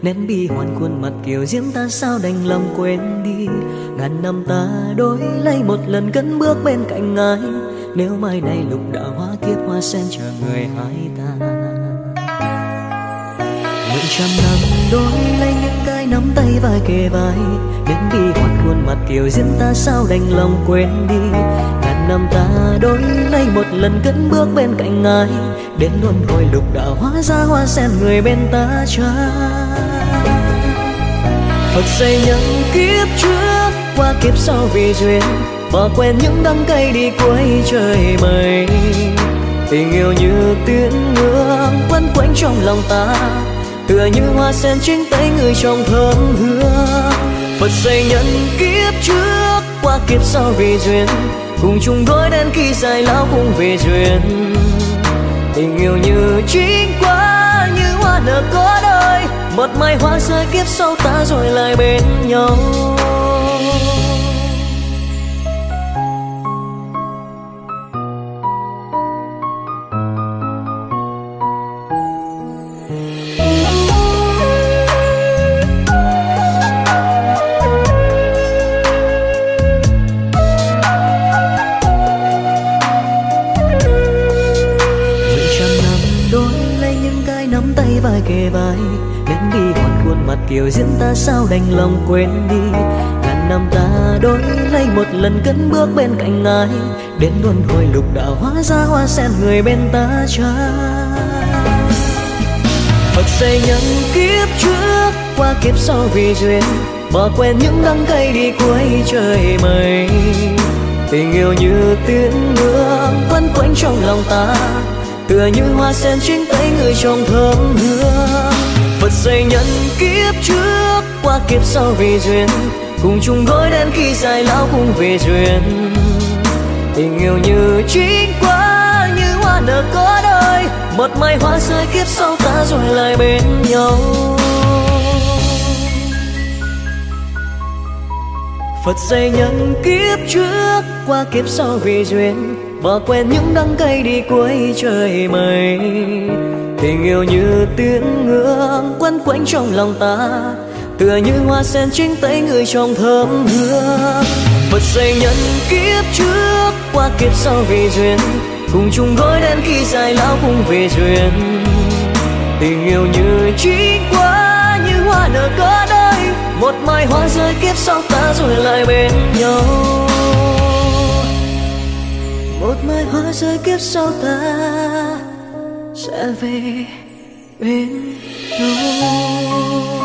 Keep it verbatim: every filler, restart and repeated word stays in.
nén bi hoan khuôn mặt kiều diễm, ta sao đành lòng quên đi. Ngàn năm ta đổi lấy một lần cất bước bên cạnh ai, nếu mai này lục đạo hóa kiếp hoa sen chờ người hai ta. Nguyện trăm năm đổi lấy những cái nắm tay vai kề vai, nén bi hoan khuôn mặt kiều diễm, ta sao đành lòng quên đi. Ngàn năm ta đổi lấy một lần cất bước bên cạnh ai, đến luân hồi lục đạo hóa ra hoa sen người bên ta cha. Phật xây nhân kiếp trước qua kiếp sau vì duyên, bỏ quên những đắng cay đi cuối trời mây. Tình yêu như tiếng mưa quấn quanh trong lòng ta, tựa như hoa sen trên tay người trong thơm hương. Phật xây nhân kiếp trước qua kiếp sau vì duyên, cùng chung đôi đen khi dài lão cùng về duyên. Tình yêu như chính quả như hoa nở có đời, một mai hoa rơi kiếp sau ta rồi lại bên nhau. Vai kề vai nén bi hoan khuôn mặt kiều diễm, ta sao đành lòng quên đi. Ngàn năm ta đổi lấy một lần cất bước bên cạnh ai, đến luân hồi lục đạo hóa ra hoa sen người bên ta cha. Phật xây nhân kiếp trước qua kiếp sau vì duyên, bỏ quên những đắng cay đi cuối trời mây. Tình yêu như tiếng mưa quấn quanh trong lòng ta, tựa như hoa sen trên tay người trong thơm hương. Phật xây nhân kiếp trước qua kiếp sau vì duyên, cùng chung gối đen khi dài lão cùng về duyên. Tình yêu như chính quả như hoa nở có đời, một mai hoa rơi kiếp sau ta rồi lại bên nhau. Phật xây nhân kiếp trước qua kiếp sau vì duyên, bỏ quên những đắng cay đi cuối trời mây. Tình yêu như tiếng mưa quấn quanh trong lòng ta, tựa như hoa sen trên tay người trong thơm hương. Phật xây nhân kiếp trước qua kiếp sau vì duyên, cùng chung gối đen khi dài lão cùng về duyên. Tình yêu như chính quả như hoa nở có đời, một mai hoa rơi kiếp sau ta rồi lại bên nhau. Một mai hoa rơi kiếp sau ta sẽ về bên nhau.